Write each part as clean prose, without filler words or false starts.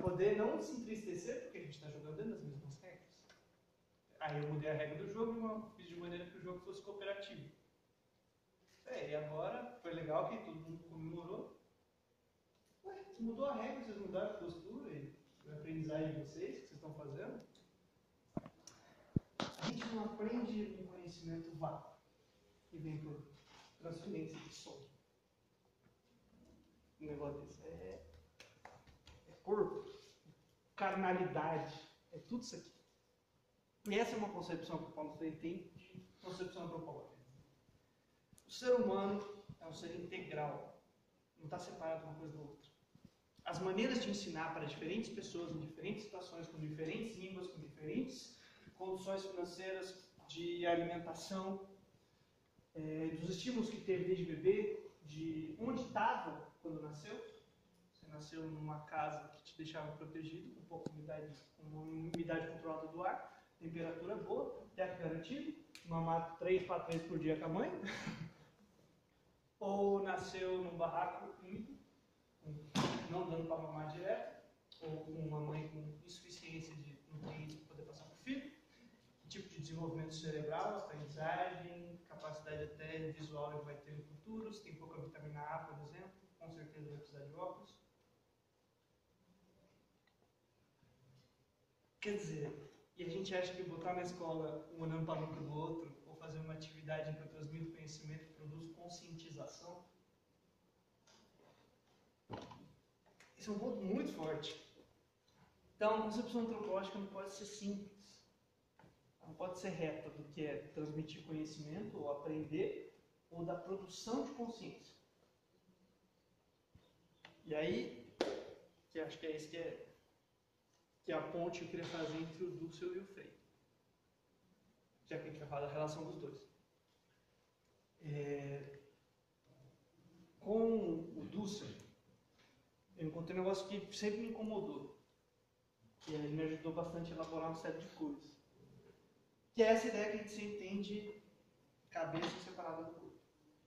poder não se entristecer porque a gente está jogando dentro das mesmas regras. Aí eu mudei a regra do jogo e fiz de maneira que o jogo fosse cooperativo. E agora foi legal que todo mundo comemorou. Ué, mudou a regra, vocês mudaram a postura e a aprendizagem de vocês, o que vocês estão fazendo? A gente não aprende um conhecimento vago que vem por transferência de som. Um negócio desse é corpo, carnalidade, é tudo isso aqui. E essa é uma concepção que o Paulo Freire tem de concepção antropológica. O ser humano é um ser integral, não está separado uma coisa da outra. As maneiras de ensinar para diferentes pessoas, em diferentes situações, com diferentes línguas, com diferentes condições financeiras, de alimentação, dos estímulos que teve desde bebê, de onde estava quando nasceu. Você nasceu numa casa que te deixava protegido, com pouca umidade, com uma umidade controlada do ar, temperatura boa, teto garantido, mamar 3 para por dia com a mãe. Ou nasceu num barraco úmido, não dando para mamar direto, ou com uma mãe com insuficiência de nutrientes para poder passar para o filho. Que tipo de desenvolvimento cerebral, aprendizagem, capacidade até visual ele vai ter no futuro. Se tem pouca vitamina A, por exemplo, com certeza vai precisar de óculos. Quer dizer, e a gente acha que botar na escola um olhando para a nuca do outro, ou fazer uma atividade em que eu transmito conhecimento e produzo conscientização, isso é um ponto muito forte. Então, a concepção antropológica não pode ser simples, não pode ser reta do que é transmitir conhecimento, ou aprender, ou da produção de consciência. E aí, que acho que é isso que é a ponte que eu queria fazer entre o Dussel e o Freire. Já que a gente vai falar da relação dos dois. Com o Dussel, eu encontrei um negócio que sempre me incomodou. E ele me ajudou bastante a elaborar uma série de coisas. Que é essa ideia que a gente se entende cabeça separada do corpo.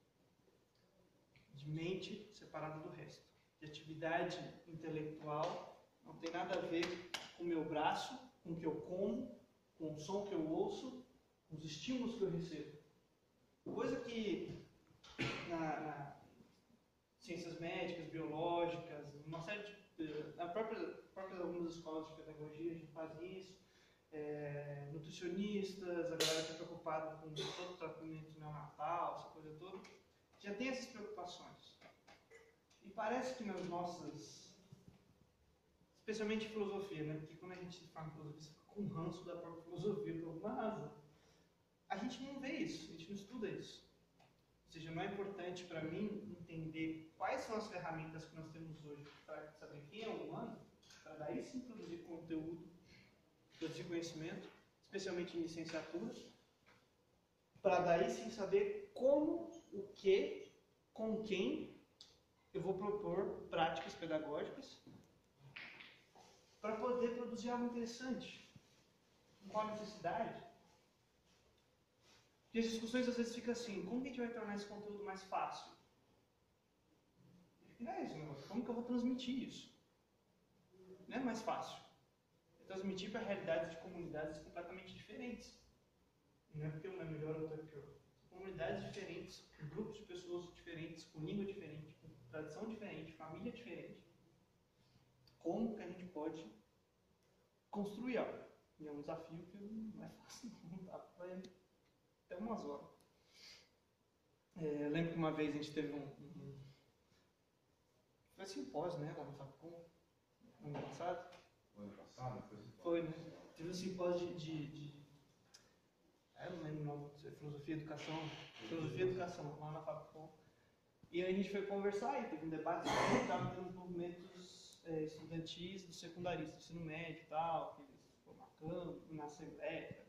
De mente separada do resto. De atividade intelectual não tem nada a ver com o meu braço, com o que eu como, com o som que eu ouço, com os estímulos que eu recebo. Coisa que na ciências médicas, biológicas, uma série de... próprias algumas escolas de pedagogia a gente faz isso. Nutricionistas, a galera que é preocupada com todo o tratamento neonatal, essa coisa toda, já tem essas preocupações. E parece que nas nossas... especialmente filosofia, né? Porque quando a gente fala em filosofia, você fica com ranço da própria filosofia por alguma razão. A gente não vê isso, a gente não estuda isso. Ou seja, não é importante para mim entender quais são as ferramentas que nós temos hoje para saber quem é o humano, para daí sim produzir conteúdo, produzir conhecimento, especialmente em licenciatura, para daí sim saber como, o que, com quem eu vou propor práticas pedagógicas para poder produzir algo interessante. Com qual necessidade? Porque as discussões às vezes ficam assim, como que a gente vai tornar esse conteúdo mais fácil? Não é isso, meu. Como que eu vou transmitir isso? Não é mais fácil. É transmitir para realidades de comunidades completamente diferentes. Não é porque uma é melhor ou outra é pior. Comunidades diferentes, com grupos de pessoas diferentes, com língua diferente, com tradição diferente, família diferente. Como que a gente pode construir algo? E é um desafio que não é fácil, não dá para até umas horas. Eu lembro que uma vez a gente teve foi simpósio, né, lá no Facom, no ano passado. No ano passado? Foi, né? Teve um simpósio eu não lembro o nome, filosofia e educação, lá na Facom. E aí a gente foi conversar e teve um debate sobre que estava tendo movimentos estudantis do secundarista, ensino médio e tal, que eles foram na assembleia,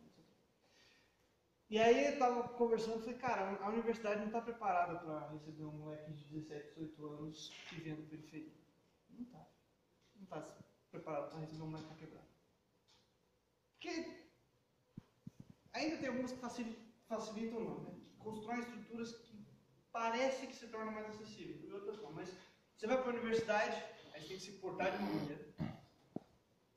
e aí eu estava conversando e falei, cara, a universidade não está preparada para receber um moleque de 17, 18 anos que vem da periferia. Não está. Não está preparado para receber um moleque para quebrar. Porque ainda tem algumas que facilitam não, né? Que constroem estruturas que parece que se tornam mais acessíveis, e outras não. Mas você vai para a universidade, aí você tem que se portar de uma maneira.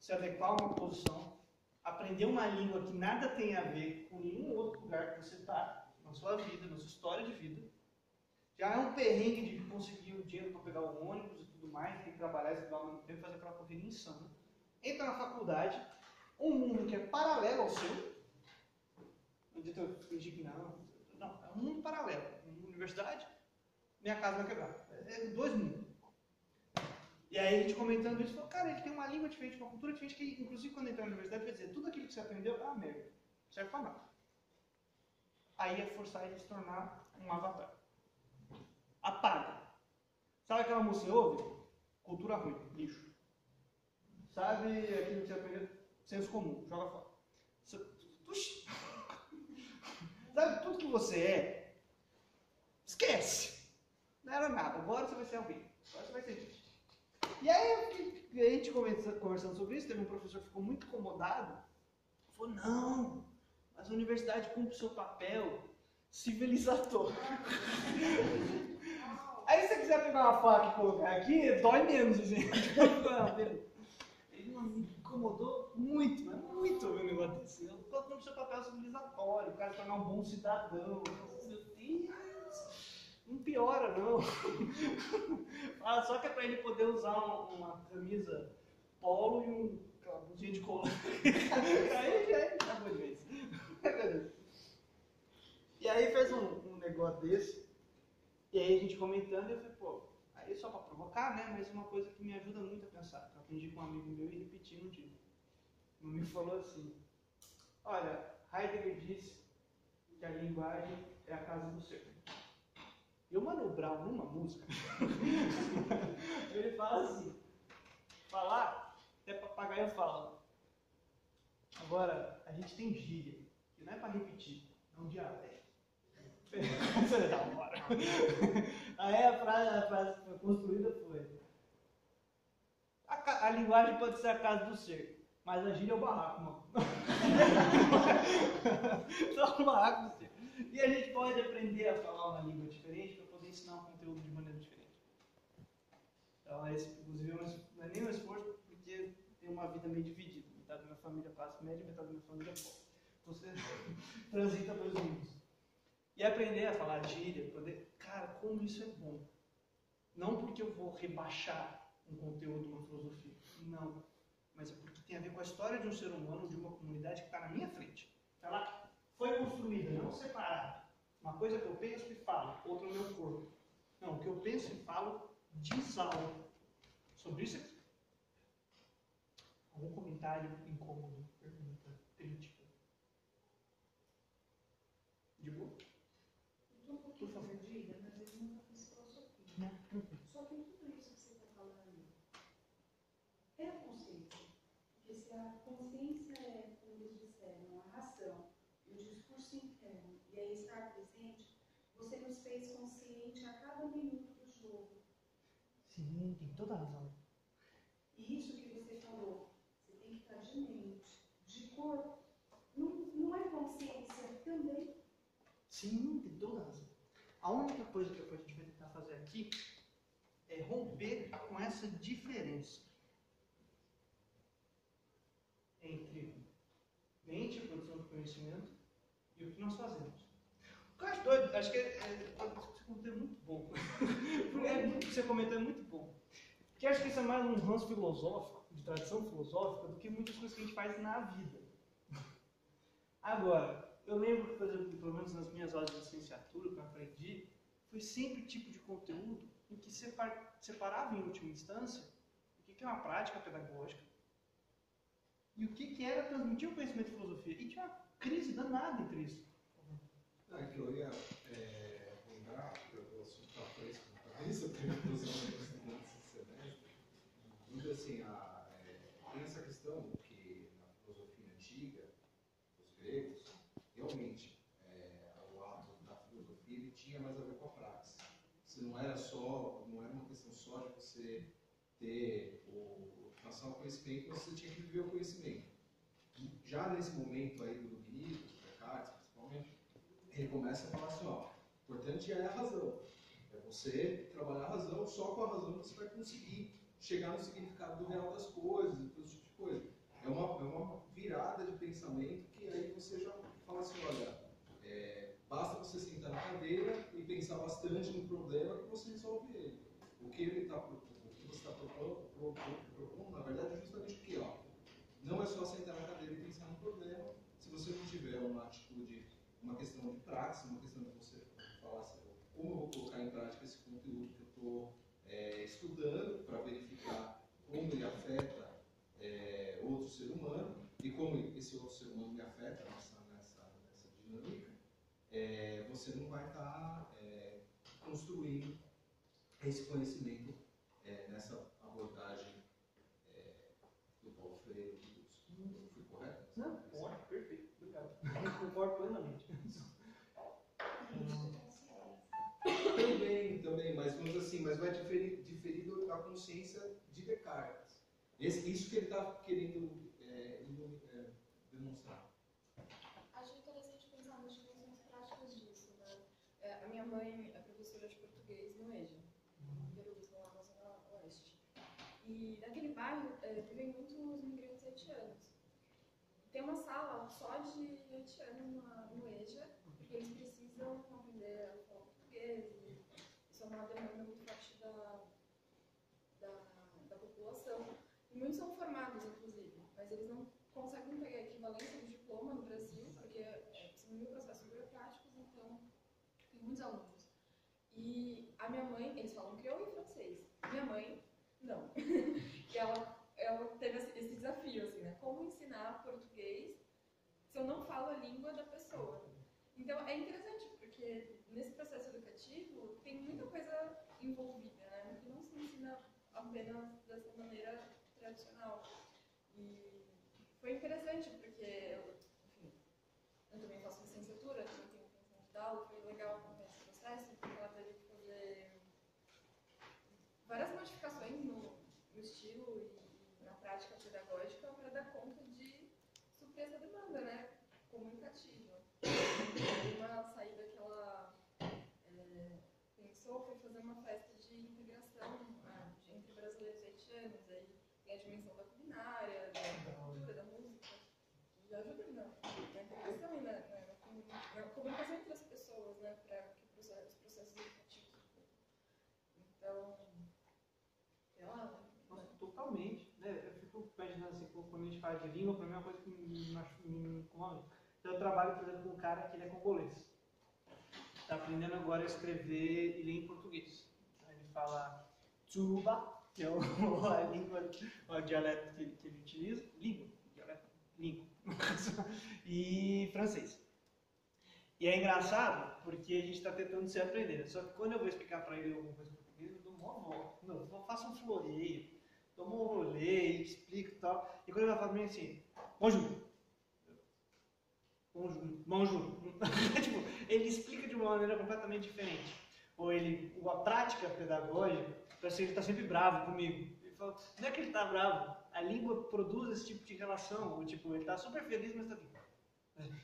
se adequar a uma posição, aprender uma língua que nada tem a ver com nenhum outro lugar que você está, na sua vida, na sua história de vida. Já é um perrengue de conseguir o dinheiro para pegar o ônibus e tudo mais, tem que trabalhar, estudar ao mesmo tempo, fazer aquela correria insana. Entra na faculdade, um mundo que é paralelo ao seu. Não adianta eu fingir que não. Não, é um mundo paralelo. Uma universidade, minha casa vai quebrar. É dois mundos. E aí a gente comentando isso, falou, cara, ele tem uma língua diferente, uma cultura diferente, que inclusive quando entrar na universidade vai dizer, tudo aquilo que você aprendeu é uma merda. Não serve pra nada. Aí é forçar ele a se tornar um avatar. Apaga. Sabe aquela música que você ouve? Cultura ruim, lixo. Sabe aquilo que você aprendeu? Senso comum, joga fora. Sabe tudo que você é? Esquece. Não era nada. Agora você vai ser alguém. Agora você vai ser gente. E aí a gente conversando sobre isso, teve um professor que ficou muito incomodado. Falou, não, mas a universidade cumpre o seu papel civilizatório. Aí se você quiser pegar uma faca e colocar aqui, dói menos, gente. Ele me incomodou muito, mas muito o negócio desse. Eu estou cumpre o seu papel civilizatório, o cara se tornar um bom cidadão. Meu Deus, não piora não. Só que é para ele poder usar uma camisa polo e uma blusinha de cola. Aí já acabou de vez. E aí fez um negócio desse. E aí a gente comentando, eu falei, pô, aí só para provocar, né? Mas uma coisa que me ajuda muito a pensar. Eu aprendi com um amigo meu e repeti um dia. Um amigo falou assim, olha, Heidegger disse que a linguagem é a casa do ser. E o Mano Brown, numa música, ele fala assim, falar, até papagaio fala. Agora, a gente tem gíria, que não é para repetir, é um dialeto. Isso é da hora. Aí a frase construída foi: a linguagem pode ser a casa do ser, mas a gíria é o barraco, mano. Só o barraco do ser. E a gente pode aprender a falar uma língua diferente para poder ensinar um conteúdo de maneira diferente. Então, esse, inclusive, não é nem um esforço, porque tem uma vida meio dividida. Metade da minha família é classe média e metade da minha família é pobre. Então, você transita dois mundos. E aprender a falar gíria, poder... Cara, como isso é bom. Não porque eu vou rebaixar um conteúdo, uma filosofia. Não. Mas é porque tem a ver com a história de um ser humano, de uma comunidade que está na minha frente. Ela foi construída, não separada. Uma coisa que eu penso e falo, outra no meu corpo. Não, o que eu penso e falo diz algo. Sobre isso aqui. Algum comentário incômodo, pergunta, crítica? De boa? Um pouquinho perdida, mas eu nunca fiz filosofia. Só que tudo isso que você está falando é a consciência. Porque se a consciência é, como eles disseram, a razão, o discurso interno e a estar presente, você nos fez consciente a cada minuto do jogo. Sim, tem toda a razão. E isso que você falou, você tem que estar de mente, de corpo. Não é consciência também? Sim, tem toda a razão. A única coisa que a gente vai tentar fazer aqui é romper com essa diferença entre mente, a produção de conhecimento, e o que nós fazemos. O que eu acho doido, acho que você comentou é muito bom. O que você comentou é muito bom. Porque acho que isso é mais um ranço filosófico, de tradição filosófica, do que muitas coisas que a gente faz na vida. Agora, eu lembro que, por exemplo, pelo menos nas minhas aulas de licenciatura, que eu aprendi, foi sempre tipo de conteúdo em que separava, em última instância, o que é uma prática pedagógica e o que era transmitir o conhecimento de filosofia. E tinha uma crise danada entre isso. É que eu ia lembrar, porque o assunto está fresco na cabeça, eu tenho inclusão nesse semestre, onde assim, tem essa questão que na filosofia antiga, os gregos, realmente, o ato da filosofia ele tinha mais a ver com a praxe. Você não era uma questão só de você ter passar o conhecimento, mas você tinha que viver o conhecimento. Já nesse momento aí do iluminismo, do Descartes, principalmente, ele começa a falar assim, ó, o importante é a razão. É você trabalhar a razão, só com a razão você vai conseguir chegar no significado do real das coisas e todo tipo de coisa. é uma virada de pensamento que aí você já fala assim, olha, basta você sentar na cadeira e pensar bastante no problema que você resolve ele. O que você está propondo, na verdade, é justamente o que, ó, não é só sentar na cadeira e pensar no problema, se você não tiver uma atitude, uma questão de prática, uma questão de você falar assim, como eu vou colocar em prática esse conteúdo que eu estou estudando para verificar como ele afeta outro ser humano e como esse outro ser humano me afeta nessa dinâmica, você não vai estar construindo esse conhecimento nessa abordagem do Paulo Freire. Eu fui correto? Não, pode, perfeito. Obrigado. Eu concordo plenamente. Também, mas vamos assim, mas vai diferido a consciência de Descartes. Isso que ele está querendo demonstrar. Acho interessante pensar nas dimensões práticas disso, né? A minha mãe é professora de português no EJA, em Peruíbe, lá na Zona Oeste. E naquele bairro vivem muitos imigrantes haitianos. Tem uma sala só de haitianos no EJA, porque eles precisam aprender a falar português. Isso é uma demanda muito forte da população. E muitos são formados, inclusive, mas eles não conseguem pegar a equivalência do diploma no Brasil, porque são mil processos burocráticos, então tem muitos alunos. E a minha mãe, eles falam crioulo e francês. Minha mãe, não. E ela teve esse desafio, assim, né? Como ensinar português se eu não falo a língua da pessoa? Então, é interessante, porque nesse processo educativo tem muita coisa envolvida, né? Que não se ensina apenas dessa maneira tradicional. E foi interessante, porque, enfim, eu também faço licenciatura, também tenho intenção de dar aula, foi legal acompanhar esse processo, porque ela teve que fazer várias modificações no estilo e na prática pedagógica para dar conta de suprir essa demanda, né? Comunicativa. Uma saída que ela pensou foi fazer uma festa de integração entre brasileiros e haitianos. Aí tem a dimensão da culinária, da cultura, da música, e ajuda na integração e na comunicação entre as pessoas, né? Para que os processos educativos. Então, sei lá. Nossa, totalmente. Né? Eu fico imaginando assim, quando a gente fala de língua, para mim é uma coisa que me incomoda. Então, eu trabalho, por exemplo, com um cara que ele é congolês. Está aprendendo agora a escrever e ler em português. Aí ele fala Tsuba, que é a língua, o dialeto que ele utiliza. Língua. E francês. E é engraçado, porque a gente está tentando se aprender. Só que quando eu vou explicar para ele alguma coisa em português, eu dou uma volta. Não, eu faço um floreio, dou um rolê, explico e tal. E quando ele vai falar para mim assim, bonjour. Tipo, ele explica de uma maneira completamente diferente. Ou a prática pedagógica, parece que ele está sempre bravo comigo. Ele fala, não é que ele está bravo, a língua produz esse tipo de relação. Ou, tipo, ele está super feliz, mas está aqui.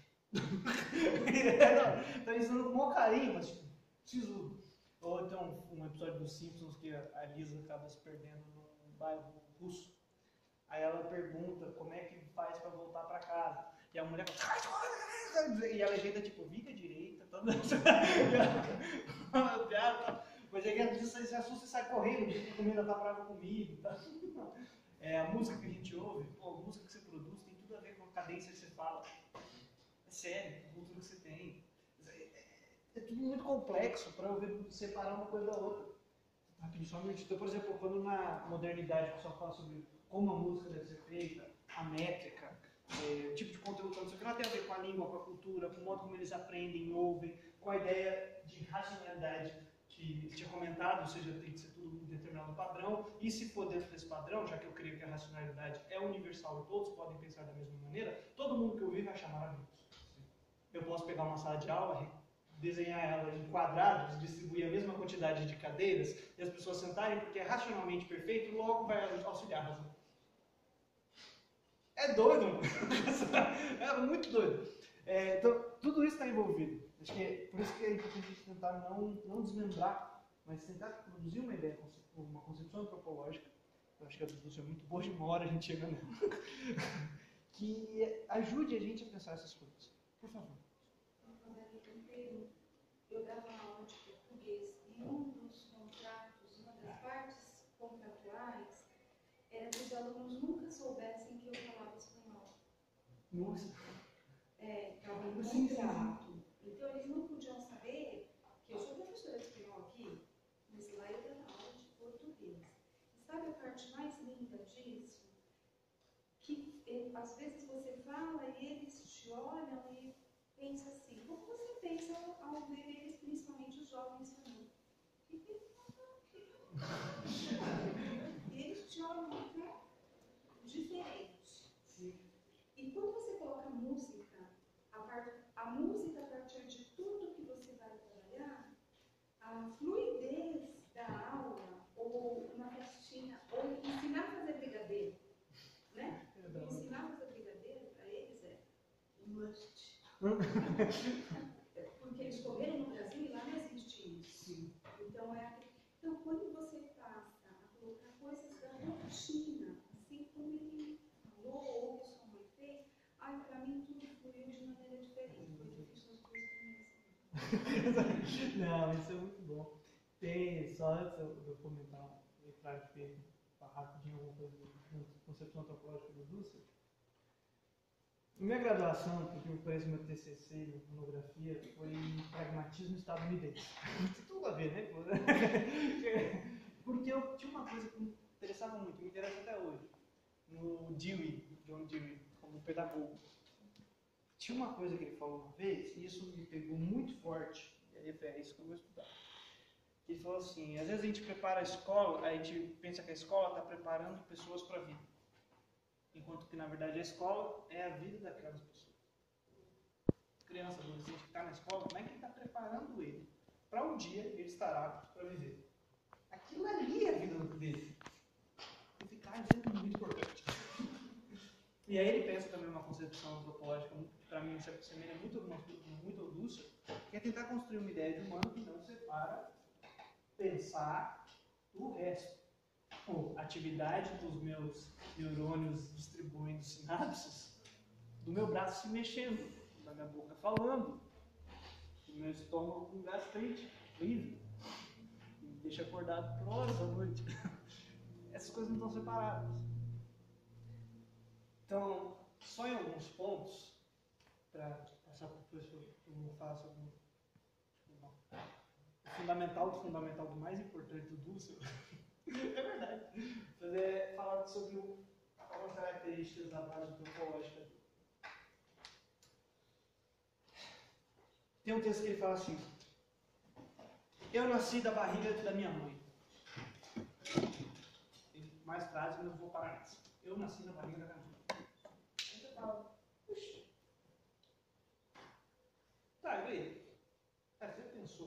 Está ensinando com maior carinho, mas tipo, sisudo. Ou então um episódio dos Simpsons que a Lisa acaba se perdendo num bairro russo. Aí ela pergunta como é que faz para voltar para casa. E a mulher fala, e a legenda tipo, vira direita, toda piada, mas aí a Lisa se assusta e sai correndo, porque a comida tá brava comigo. Tá? A música que a gente ouve, a música que você produz tem tudo a ver com a cadência que você fala. É sério, a cultura que você tem. É tudo muito complexo para eu separar uma coisa da outra. Rapidinho, só um minuto. Então, por exemplo, quando na modernidade o pessoal fala sobre como a música deve ser feita, a métrica, o tipo de conteúdo, não sei o que, não tem a ver com a língua, com a cultura, com o modo como eles aprendem, ouvem, com a ideia de racionalidade que tinha comentado, ou seja, tem que ser tudo um determinado padrão, e se for dentro desse padrão, já que eu creio que a racionalidade é universal e todos podem pensar da mesma maneira, todo mundo que ouvir vai achar maravilhoso. Eu posso pegar uma sala de aula, desenhar ela em quadrados, distribuir a mesma quantidade de cadeiras, e as pessoas sentarem porque é racionalmente perfeito, logo vai auxiliar a razão. É doido, mano. É muito doido. Então, tudo isso está envolvido. Acho que por isso que é importante a gente tentar não desmembrar, mas tentar produzir uma ideia, uma concepção antropológica eu acho que a do Lúcio é muito boa, de uma hora a gente chega nela, que ajude a gente a pensar essas coisas. Por favor. Eu dava aula de português e um dos contratos, uma das partes contratuais, era que os alunos nunca soubessem que eu falava espanhol. Nossa. Estava no contrato. Então eles não podiam saber que eu sou professora de espanhol aqui, mas lá eu dava aula de português. E sabe a parte mais linda disso? Que às vezes você fala e eles te olham e pensam assim, como você pensa ao ver eles, principalmente os jovens também? E eles te olham até diferente. E quando você coloca música, a música a partir de tudo que você vai trabalhar, a fluidez da aula, ou na festinha, ou ensinar a fazer brigadeiro, né? Ensinar a fazer brigadeiro para eles é must. Porque eles comeram no Brasil e lá não existe isso. Então, então, quando você passa a colocar coisas da rotina, assim como ele falou, ou que sua mãe fez, para mim tudo fluiu de maneira diferente. Foi difícil as coisas começarem. Não, isso é muito bom. Tem, só antes de eu comentar, claro que rapidinho alguma coisa da concepção antropológica do Dussel. Na minha graduação, porque eu conheço meu TCC em monografia, foi em pragmatismo estadunidense. Tem tudo a ver, né? Porque eu tinha uma coisa que me interessava muito, me interessa até hoje, no Dewey, John Dewey, como pedagogo. Tinha uma coisa que ele falou uma vez, e isso me pegou muito forte, e aí é isso que eu vou estudar. Ele falou assim, às vezes a gente prepara a escola, a gente pensa que a escola está preparando pessoas para a vida. Enquanto que, na verdade, a escola é a vida daquelas pessoas. Criança, adolescente que está na escola, como é que ele está preparando ele para um dia ele estar apto para viver? Aquilo ali é a vida dele. E ficar é muito importante. E aí ele pensa também uma concepção antropológica, para mim, se assemelha muito ao Dussel, que é tentar construir uma ideia de humano que não separa pensar do resto. A atividade dos meus neurônios distribuindo sinapses, do meu braço se mexendo, da minha boca falando, do meu estômago com gastrite, horrível, me deixa acordado por horas à noite. Essas coisas não estão separadas. Então, só em alguns pontos, para passar para o professor, eu vou falar sobre o fundamental do mais importante do Dussel. É verdade. Falar sobre algumas características da base antropológica. Tem um texto que ele fala assim: eu nasci da barriga da minha mãe. Tem mais frases, mas eu vou parar nessa. Eu nasci da barriga da minha mãe. Aí você fala, puxa. Tá, e aí? Você pensou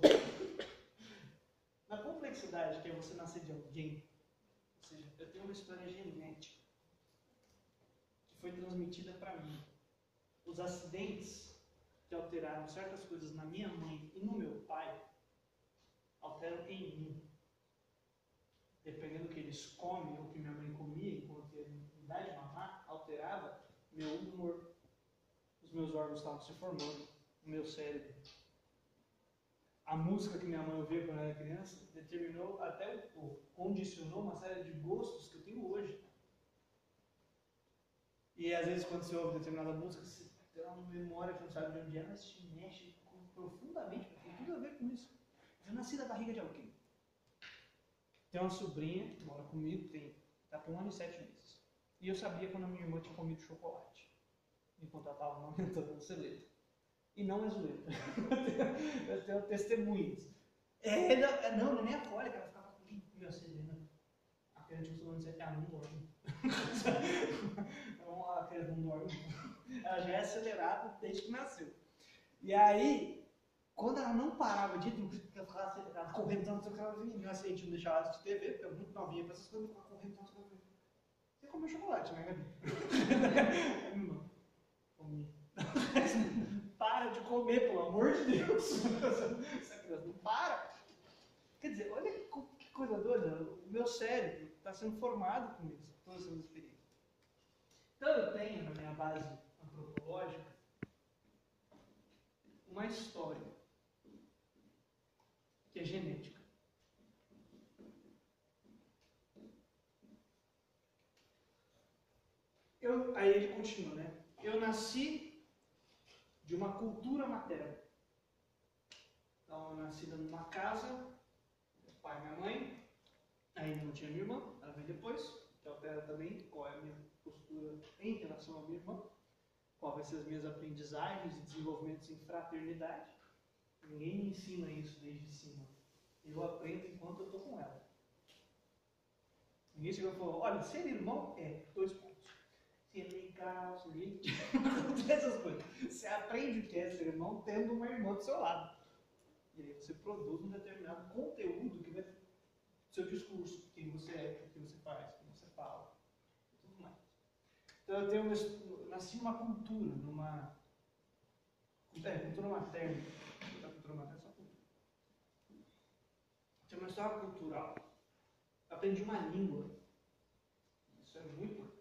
na complexidade que é você nascer de alguém? Ou seja, eu tenho uma história genética que foi transmitida para mim. Os acidentes que alteraram certas coisas na minha mãe e no meu pai alteram em mim. Dependendo do que eles comem ou que minha mãe comia enquanto ele me dá de mamar, alterava meu humor. Os meus órgãos estavam se formando, o meu cérebro. A música que minha mãe ouvia quando eu era criança determinou, até condicionou uma série de gostos que eu tenho hoje. E às vezes quando você ouve determinada música, você tem uma memória que não sabe de onde é, mas te mexe profundamente, porque tem tudo a ver com isso. Eu nasci da barriga de alguém. Tem uma sobrinha que mora comigo, está com 1 ano e 7 meses. E eu sabia quando a minha irmã tinha comido chocolate, enquanto ela estava amamentando o celeiro. E não é zoeira. Eu tenho testemunhas. Não é nem a cólica, ela ficava com meu Celina. A criança tinha 1 ano e 7 anos, não dorme. Então a criança não dorme. Ela já é acelerada desde que nasceu. E aí, quando ela não parava de ir, ela ficava correndo tanto que ela vinha assim, a gente não deixava ela assistir TV, porque eu muito novinha para essas coisas, ela ficava correndo tanto que ela vinha. Você comeu chocolate, né, Gabi? Não. Comi. Para de comer, pelo amor de Deus. Essa criança não para. Quer dizer, olha que coisa doida. O meu cérebro, está sendo formado com isso, com todas essas experiências. Então eu tenho na minha base antropológica uma história que é genética. Aí ele continua, né? Eu nasci de uma cultura materna. Então eu nasci numa casa, meu pai e minha mãe, ainda não tinha minha irmã, ela veio depois, que altera também qual é a minha postura em relação à minha irmã, qual vai ser as minhas aprendizagens e desenvolvimentos em fraternidade. Ninguém me ensina isso desde cima. Eu aprendo enquanto eu estou com ela. Ninguém chegou e falou, olha, ser irmão é 2 pontos. Ser legal, ser leite, essas coisas. Você aprende o que é ser irmão tendo uma irmã do seu lado. E aí você produz um determinado conteúdo que vai ser seu discurso, quem você é, o que você faz, o que você fala, e tudo mais. Então eu nasci numa cultura, cultura materna. A cultura materna é só cultura. Tinha uma história cultural. Aprendi uma língua. Isso é muito importante.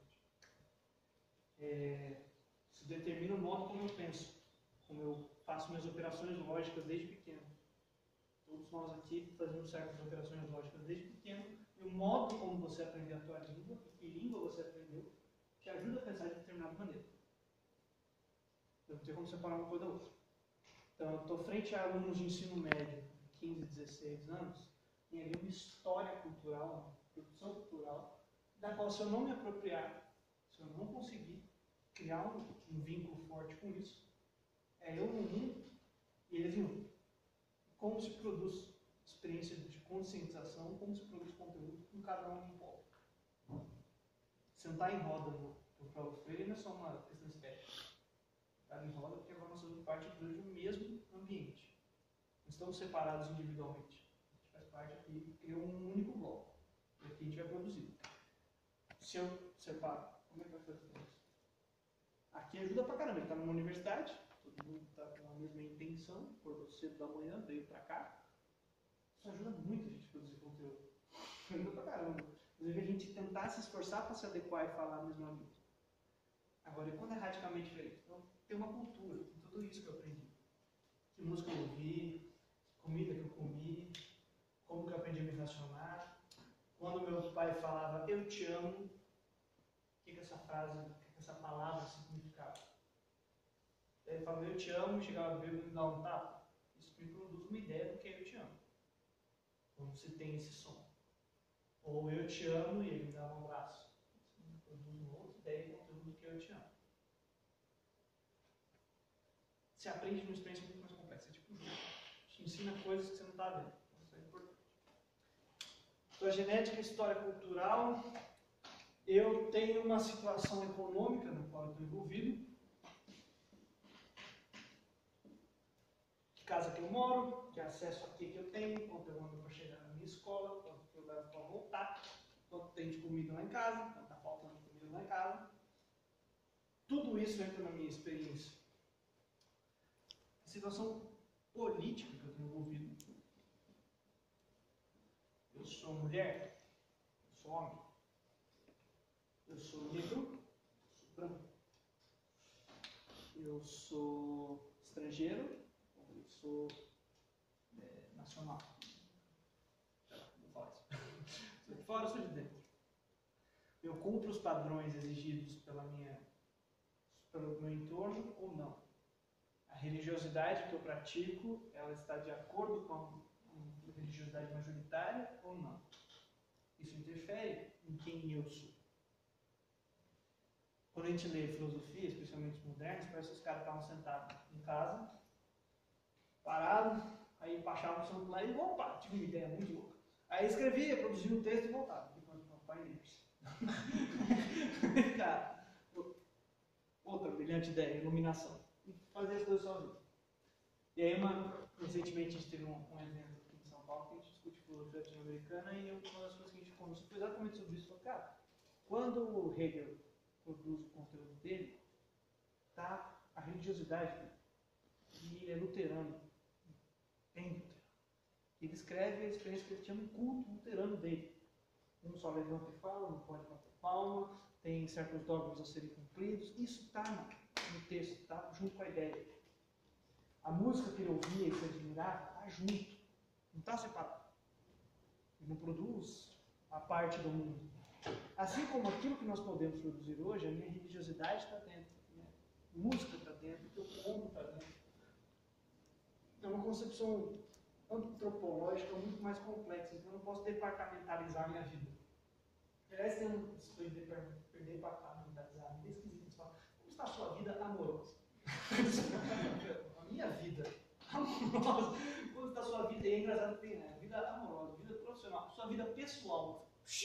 Isso determina o modo como eu penso, como eu faço minhas operações lógicas desde pequeno. Todos nós aqui fazemos certas operações lógicas desde pequeno, e o modo como você aprendeu a tua língua, e que língua você aprendeu, te ajuda a pensar de determinada maneira. Não tem como separar uma coisa da outra. Então, eu estou frente a alunos de ensino médio, 15, 16 anos, tem ali uma história cultural, uma produção cultural, da qual, se eu não me apropriar, se eu não conseguir criar um vínculo forte com isso, é eu no mundo e eles em um. Como se produz experiência de conscientização, como se produz conteúdo com cada um em polo. Sentar em roda no Paulo Freire não é só uma questão estética. Sentar em roda porque agora nós somos parte do mesmo ambiente. Não estamos separados individualmente. A gente faz parte aqui e cria um único bloco. E aqui a gente vai produzir. Se eu separo, como é que vai fazer isso? Aqui ajuda pra caramba. Ele está numa universidade, todo mundo está com a mesma intenção, acordou cedo da manhã, veio pra cá. Isso ajuda muito a gente a produzir conteúdo. Ajuda pra caramba. Inclusive a gente tentar se esforçar para se adequar e falar a mesma língua. Agora, e quando é radicalmente diferente? Então, tem uma cultura, tem tudo isso que eu aprendi. Que música eu ouvi, comida que eu comi, como que eu aprendi a me relacionar. Quando meu pai falava, eu te amo, o que essa frase, o que essa palavra significava? Ele falava, eu te amo, chegava bêbado e me dava um tapa. Isso me produz uma ideia do que é eu te amo. Quando se tem esse som. Ou eu te amo e ele me dá um abraço. Isso me produz uma outra ideia e conteúdo do que eu te amo. Você aprende numa experiência muito mais complexa. É tipo um jogo. Te ensina coisas que você não está vendo. Isso é importante. Então, a genética e história cultural. Eu tenho uma situação econômica na qual eu estou envolvido. Que casa que eu moro, que acesso aqui que eu tenho, quanto eu ando para chegar na minha escola, quanto que eu levo para voltar, quanto tem de comida lá em casa, quanto está faltando de comida lá em casa. Tudo isso entra na minha experiência. A situação política que eu estou envolvido. Eu sou mulher, eu sou homem, eu sou negro, eu sou branco, eu sou estrangeiro, eu sou nacional. Não fala isso. Sou de fora, sou de dentro. Eu cumpro os padrões exigidos pelo meu entorno ou não. A religiosidade que eu pratico, ela está de acordo com a religiosidade majoritária ou não. Isso interfere em quem eu sou. Quando a gente lê filosofia, especialmente os modernos, parece que os caras estavam sentados em casa, parados, aí baixavam o celular e opa, tive uma ideia muito louca. Aí escrevia, produzia um texto e voltava. Painéis. Cara, outra brilhante ideia, iluminação. E fazer as coisas sozinho. E aí, recentemente a gente teve um evento aqui em São Paulo que a gente discute filosofia latino-americana e uma das coisas que a gente conversou foi exatamente sobre isso. Falou, cara, quando o Hegel produz o conteúdo dele, tá a religiosidade dele. E ele é luterano. Bem luterano. Ele escreve a experiência que ele tinha no culto luterano dele. Um só levanta e fala, não pode bater palma, tem certos dogmas a serem cumpridos. Isso está no texto, está junto com a ideia. A música que ele ouvia e se admirava está junto, não está separado. Ele não produz a parte do mundo. Assim como aquilo que nós podemos produzir hoje, a minha religiosidade está dentro, a minha música está dentro, o teu como está dentro. É uma concepção antropológica muito mais complexa, então eu não posso departamentalizar a minha vida. Aliás, tem um departamentalizar, é esquisito, eles falam, como está a sua vida amorosa? A minha vida amorosa, como está a sua vida? E é engraçado que tem, vida amorosa, vida profissional, sua vida pessoal.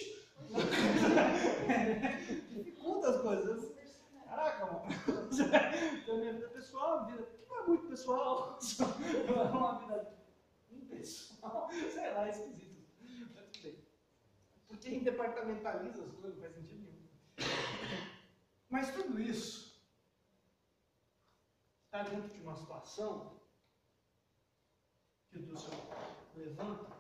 Dificulta as coisas. Caraca, mano. Então, minha vida pessoal, vida não é muito pessoal, é uma vida impessoal, sei lá, é esquisito. Mas tudo bem. Porque a gente departamentaliza as coisas, não faz sentido nenhum. Mas tudo isso está dentro de uma situação que o Dulce levanta.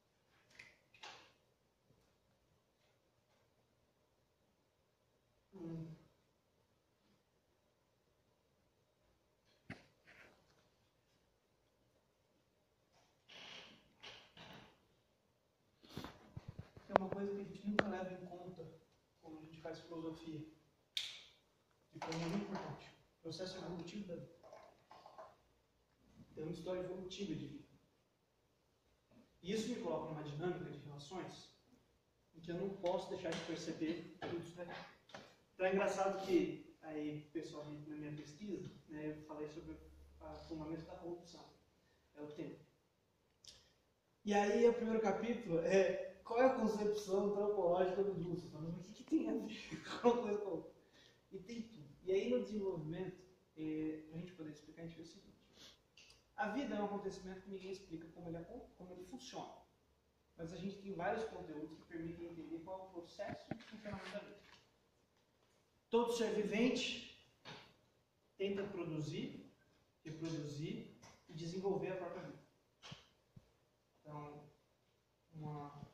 É uma coisa que a gente nunca leva em conta quando a gente faz filosofia. E para mim é muito importante. O processo evolutivo da vida. Tem uma história evolutiva de vida. E isso me coloca numa dinâmica de relações em que eu não posso deixar de perceber tudo isso daí. Então é engraçado que, aí, pessoalmente, na minha pesquisa, né, eu falei sobre o fundamento da corrupção. É o tema. E aí, o primeiro capítulo é qual é a concepção antropológica do Dulce? Falando, o que tem a ver com uma coisa com a outra? E tem tudo. E aí, no desenvolvimento, para a gente poder explicar, a gente vê o seguinte. A vida é um acontecimento que ninguém explica como ele funciona. Mas a gente tem vários conteúdos que permitem entender qual é o processo de funcionamento da vida. Todo ser vivente tenta produzir, reproduzir e desenvolver a própria vida. Então, um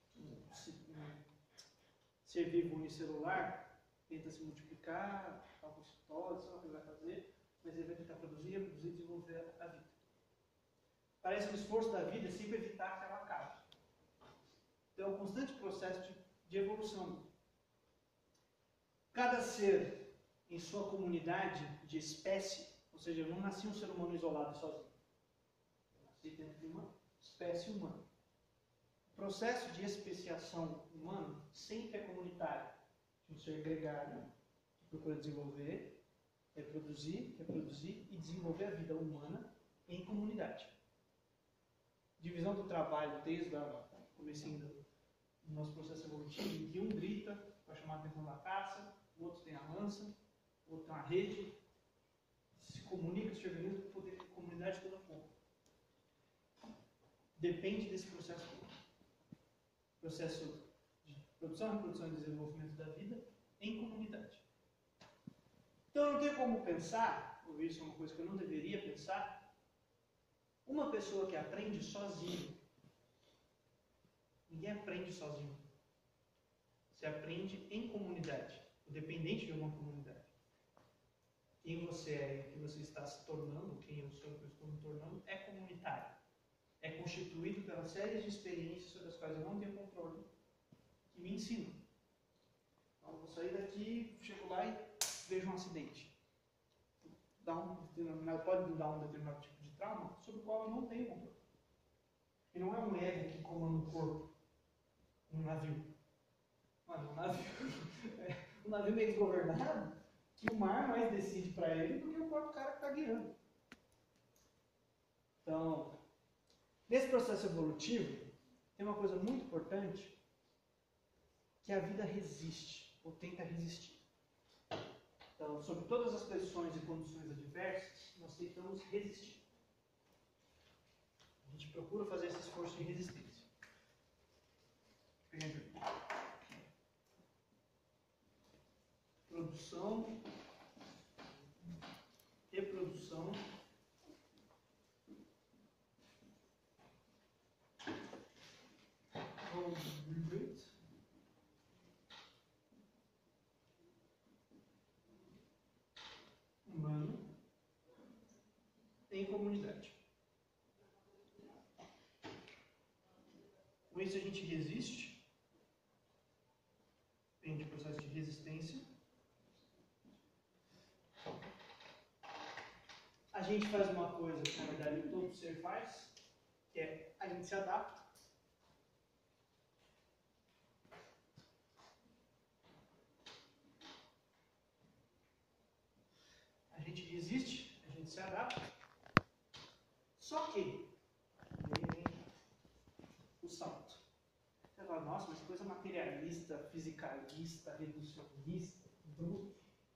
ser vivo unicelular tenta se multiplicar, fagocitose, sei lá o que ele vai fazer, mas ele vai tentar produzir, reproduzir e desenvolver a vida. Parece que o esforço da vida é sempre evitar que ela acabe. Então, é um constante processo de evolução. Cada ser em sua comunidade de espécie, ou seja, eu não nasci um ser humano isolado sozinho. Eu nasci dentro de uma espécie humana. O processo de especiação humana sempre é comunitário. Um ser gregário que procura desenvolver, reproduzir e desenvolver a vida humana em comunidade. Divisão do trabalho desde o comecinho do nosso processo evolutivo, em que um grita para chamar a atenção da caça, o outro tem a lança, o outro tem a rede, se comunica, se organiza para poder ter a comunidade toda conta. Depende desse processo todo. Processo de produção, reprodução e desenvolvimento da vida em comunidade. Então eu não tenho como pensar, ou isso é uma coisa que eu não deveria pensar, uma pessoa que aprende sozinho. Ninguém aprende sozinho. Você aprende em comunidade, dependente de uma comunidade. Quem você é e o que você está se tornando, quem eu sou e o que eu estou me tornando, é comunitário. É constituído pela série de experiências sobre as quais eu não tenho controle, que me ensinam. Então, eu vou sair daqui, chego lá e vejo um acidente. Pode dar um determinado tipo de trauma sobre o qual eu não tenho controle. E não é um ego que comanda o corpo, um navio. Mano, um navio meio desgovernado, que o mar mais decide para ele do que o próprio cara que está guiando. Então, nesse processo evolutivo, tem uma coisa muito importante, que a vida resiste, ou tenta resistir. Então, sobre todas as pressões e condições adversas, nós tentamos resistir. A gente procura fazer esse esforço de resistência. Produção, reprodução, humano em comunidade. Com isso a gente resiste, tem de processo de resistência. A gente faz uma coisa que na verdade todo ser faz, que é a gente se adapta. A gente resiste, a gente se adapta. Só que aí vem o salto. Você fala, nossa, mas coisa materialista, fisicalista, reducionista, bruto.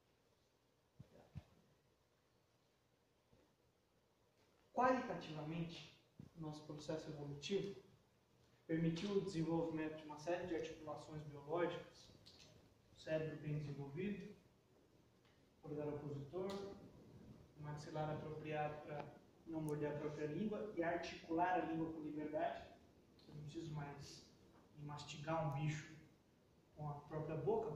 Qualitativamente, nosso processo evolutivo permitiu o desenvolvimento de uma série de articulações biológicas, cérebro bem desenvolvido, polegar opositor, um maxilar apropriado para não morder a própria língua e articular a língua com liberdade. Eu não preciso mais mastigar um bicho com a própria boca,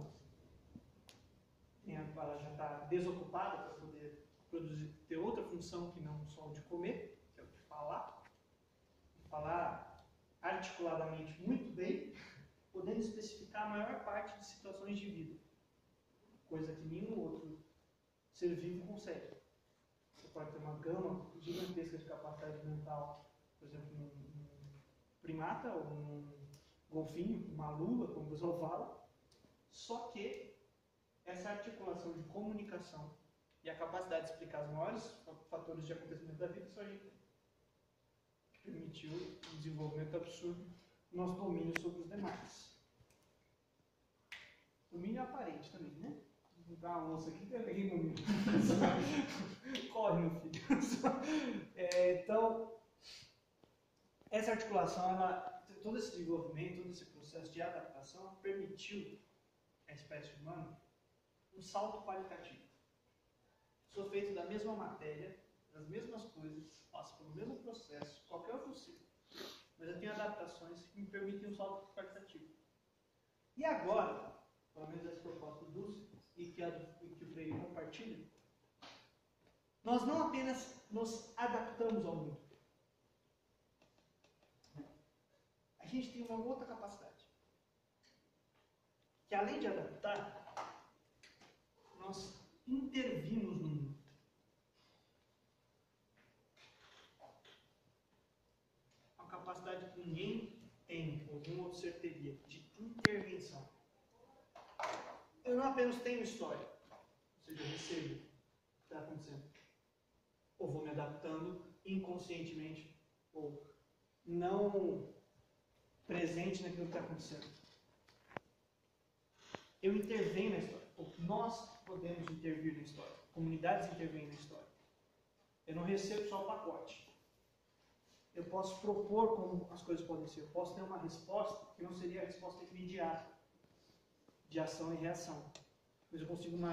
mas ela já está desocupada para poder ter outra função que não só o de comer, que é o de falar. Falar articuladamente muito bem, podendo especificar a maior parte de situações de vida, coisa que nenhum outro ser vivo consegue. Você pode ter uma gama gigantesca de capacidade mental, por exemplo, num primata ou num golfinho, uma lula, como o pessoal fala, só que essa articulação de comunicação e a capacidade de explicar os maiores fatores de acontecimento da vida só a gente permitiu um desenvolvimento absurdo do nosso domínio sobre os demais. Domínio aparente também, né? Vou dar uma moça aqui que eu peguei domínio. Corre, meu filho. Então, essa articulação, todo esse desenvolvimento, todo esse processo de adaptação permitiu à espécie humana um salto qualitativo. Sou feito da mesma matéria, das mesmas coisas, passo pelo mesmo processo, qualquer outro ciclo, mas eu tenho adaptações que me permitem um salto qualitativo. E agora, pelo menos essa proposta do Dulce, e que o Freire compartilha, nós não apenas nos adaptamos ao mundo, a gente tem uma outra capacidade, que além de adaptar, nós intervimos no mundo. Uma capacidade que ninguém tem, ou nenhum outro ser teria, de intervenção. Eu não apenas tenho história, ou seja, eu recebo o que está acontecendo, ou vou me adaptando inconscientemente, ou não presente naquilo que está acontecendo. Eu intervenho na história, ou nós podemos intervir na história, comunidades intervêm na história. Eu não recebo só o pacote. Eu posso propor como as coisas podem ser, eu posso ter uma resposta que não seria a resposta imediata de ação e reação, mas eu consigo uma